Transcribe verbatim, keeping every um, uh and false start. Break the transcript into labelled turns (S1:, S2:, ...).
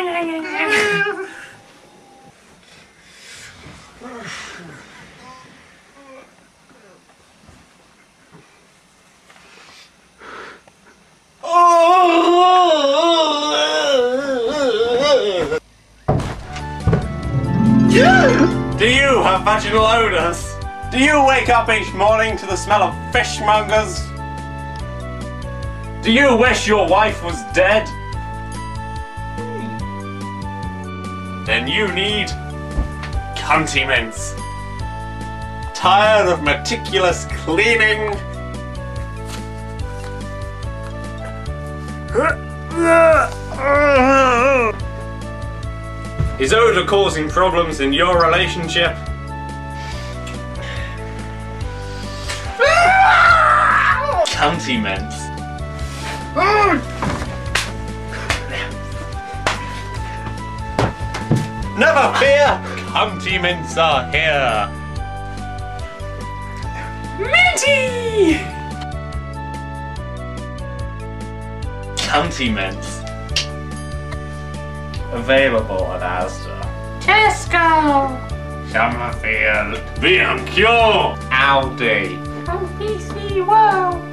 S1: Do you have vaginal odours? Do you wake up each morning to the smell of fishmongers? Do you wish your wife was dead? Then you need Cuntymints. Tired of meticulous cleaning? Is odour causing problems in your relationship? Cuntymints. Never fear! Cuntymints are here! Minty! Cuntymints. Available at Asda.
S2: Tesco!
S1: Summerfield. B and Q. Aldi.
S2: N P C World.